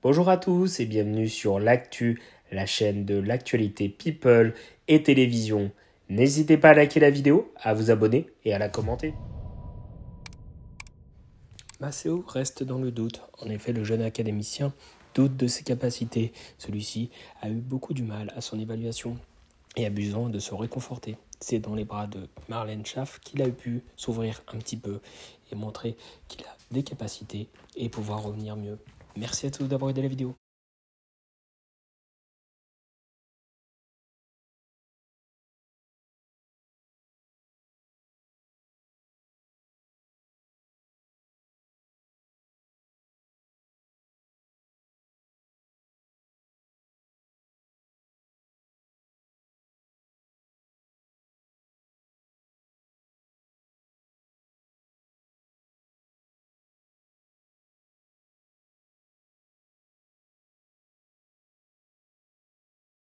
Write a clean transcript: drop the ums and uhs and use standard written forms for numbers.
Bonjour à tous et bienvenue sur l'Actu, la chaîne de l'actualité People et télévision. N'hésitez pas à liker la vidéo, à vous abonner et à la commenter. Maceo reste dans le doute. En effet, le jeune académicien doute de ses capacités. Celui-ci a eu beaucoup du mal à son évaluation et a besoin de se réconforter. C'est dans les bras de Marlène Schaff qu'il a pu s'ouvrir un petit peu et montrer qu'il a des capacités et pouvoir revenir mieux. Merci à tous d'avoir aidé la vidéo.